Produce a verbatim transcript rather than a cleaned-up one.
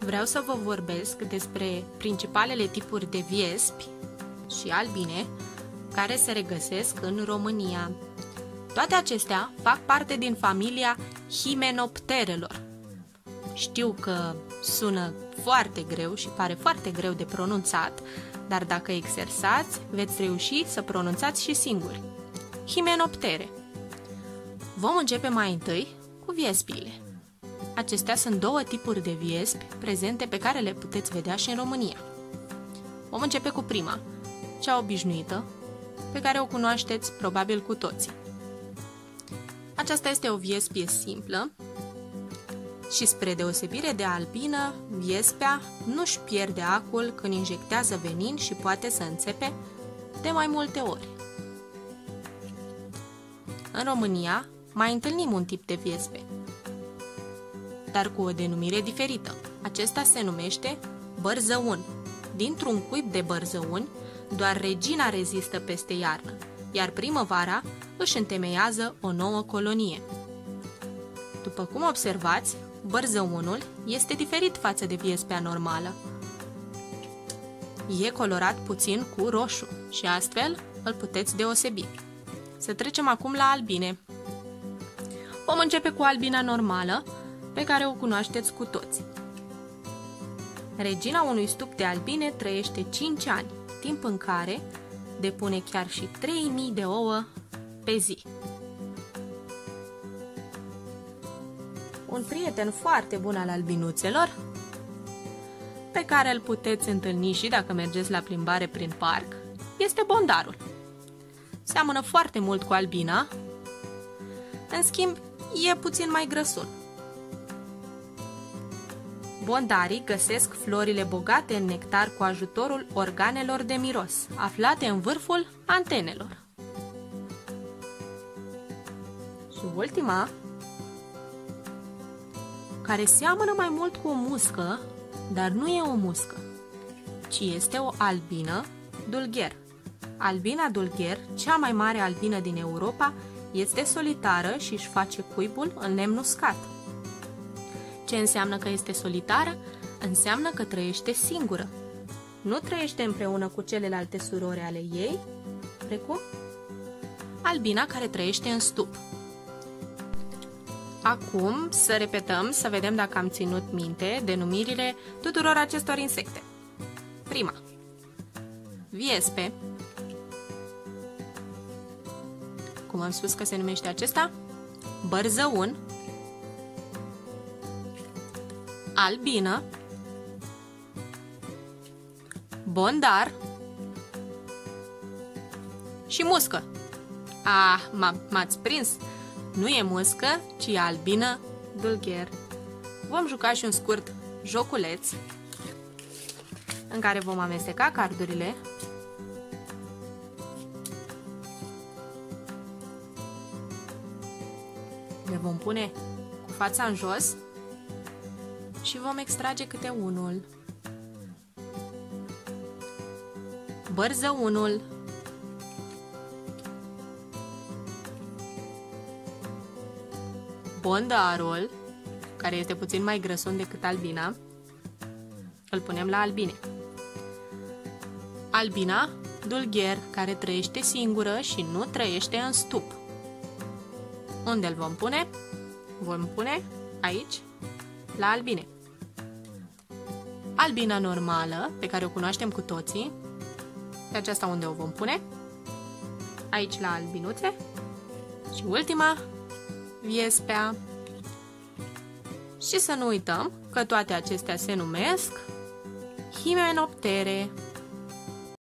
vreau să vă vorbesc despre principalele tipuri de viespi și albine care se regăsesc în România. Toate acestea fac parte din familia Hymenopterelor. Știu că sună foarte greu și pare foarte greu de pronunțat, dar dacă exersați, veți reuși să pronunțați și singuri. Hymenoptere. Vom începe mai întâi cu viespile. Acestea sunt două tipuri de viespi prezente pe care le puteți vedea și în România. Vom începe cu prima, cea obișnuită, pe care o cunoașteți probabil cu toții. Aceasta este o viespie simplă și, spre deosebire de albină, viespea nu-și pierde acul când injectează venin și poate să înțepe de mai multe ori. În România mai întâlnim un tip de viespe, dar cu o denumire diferită. Acesta se numește bărzăun. Dintr-un cuib de bărzăuni, doar regina rezistă peste iarnă, iar primăvara își întemeiază o nouă colonie. După cum observați, bărzăunul este diferit față de viespea normală. E colorat puțin cu roșu și astfel îl puteți deosebi. Să trecem acum la albine. Vom începe cu albina normală, pe care o cunoașteți cu toții. Regina unui stup de albine trăiește cinci ani, timp în care depune chiar și trei mii de ouă pe zi. Un prieten foarte bun al albinuțelor, pe care îl puteți întâlni și dacă mergeți la plimbare prin parc, este bondarul. Seamănă foarte mult cu albina, în schimb e puțin mai grăsul. Bondarii găsesc florile bogate în nectar cu ajutorul organelor de miros, aflate în vârful antenelor. Și ultima, care seamănă mai mult cu o muscă, dar nu e o muscă, ci este o albină dulgher. Albina dulgher, cea mai mare albină din Europa, este solitară și își face cuibul în lemn uscat. Ce înseamnă că este solitară? Înseamnă că trăiește singură. Nu trăiește împreună cu celelalte surori ale ei, precum albina care trăiește în stup. Acum să repetăm, să vedem dacă am ținut minte denumirile tuturor acestor insecte. Prima, viespe. Cum am spus că se numește acesta? Bărzăun, albină, bondar și muscă. Ah, m-ați prins! Nu e muscă, ci e albină dulgher. Vom juca și un scurt joculeț în care vom amesteca cardurile. Le vom pune cu fața în jos și vom extrage câte unul. Bărzăunul, bondarul, care este puțin mai grăsun decât albina, îl punem la albine. Albina dulgher, care trăiește singură și nu trăiește în stup. Unde îl vom pune? Vom pune aici, la albine. Albina normală, pe care o cunoaștem cu toții, pe aceasta unde o vom pune? Aici, la albinuțe. Și ultima, viespea. Și să nu uităm că toate acestea se numesc Hymenoptere.